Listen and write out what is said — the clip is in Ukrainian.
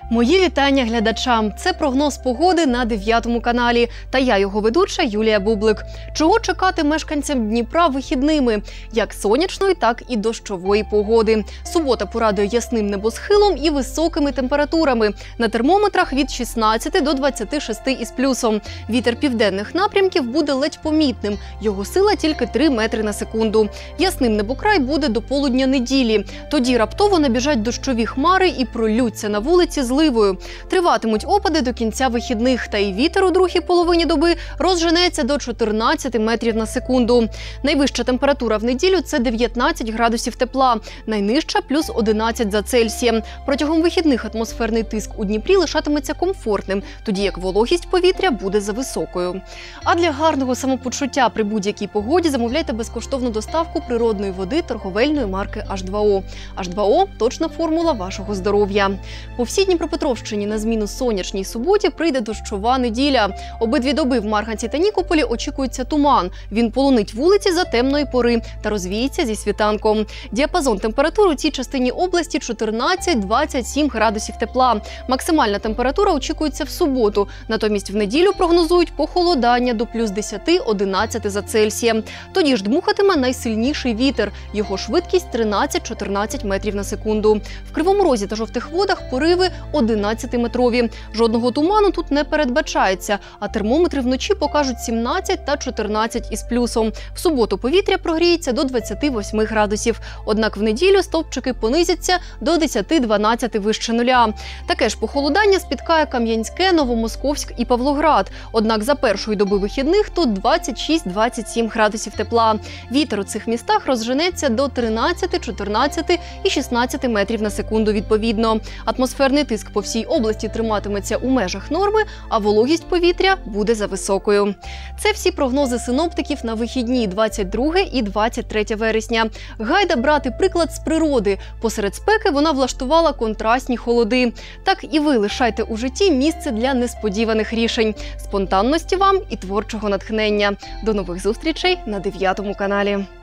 Мої вітання глядачам. Це прогноз погоди на 9 каналі. Та я його ведуча Юлія Бублик. Чого чекати мешканцям Дніпра вихідними? Як сонячної, так і дощової погоди. Субота порадує ясним небосхилом і високими температурами. На термометрах від 16 до 26 із плюсом. Вітер південних напрямків буде ледь помітним. Його сила тільки 3 метри на секунду. Ясним небокрай буде до полудня неділі. Тоді раптово набіжать дощові хмари і проллються на вулиці зливою. Триватимуть опади до кінця вихідних, та й вітер у другій половині доби розженеться до 14 метрів на секунду. Найвища температура в неділю – це 19 градусів тепла, найнижча – плюс 11 за Цельсієм. Протягом вихідних атмосферний тиск у Дніпрі лишатиметься комфортним, тоді як вологість повітря буде зависокою. А для гарного самопочуття при будь-якій погоді замовляйте безкоштовну доставку природної води торговельної марки H2O. H2O – точна формула вашого здоров'я. По всій Дніпропетровщині на зміну сонячній суботі прийде дощова неділя. Обидві доби в Марганці та Нікополі очікується туман. Він полонить вулиці за темної пори та розвіється зі світанком. Діапазон температур у цій частині області 14-27 градусів тепла. Максимальна температура очікується в суботу. Натомість в неділю прогнозують похолодання до плюс 10-11 за Цельсієм. Тоді ж дмухатиме найсильніший вітер. Його швидкість 13-14 метрів на секунду. В Кривому Розі та Жовтих Водах пориви 11-метрові. Жодного туману тут не передбачається, а термометри вночі покажуть 17 та 14 із плюсом. В суботу повітря прогріється до 28 градусів. Однак в неділю стовпчики понизяться до 10-12 вище нуля. Таке ж похолодання спіткає Кам'янське, Новомосковськ і Павлоград. Однак за першої доби вихідних тут 26-27 градусів тепла. Вітер у цих містах розженеться до 13, 14 і 16 метрів на секунду відповідно. Атмосферний тиск по всій області триматиметься у межах норми, а вологість повітря буде зависокою. Це всі прогнози синоптиків на вихідні 22 і 23 вересня. Гайда брати приклад з природи. Посеред спеки вона влаштувала контрастні холоди. Так і ви лишайте у житті місце для несподіваних рішень, спонтанності вам і творчого натхнення. До нових зустрічей на 9 каналі.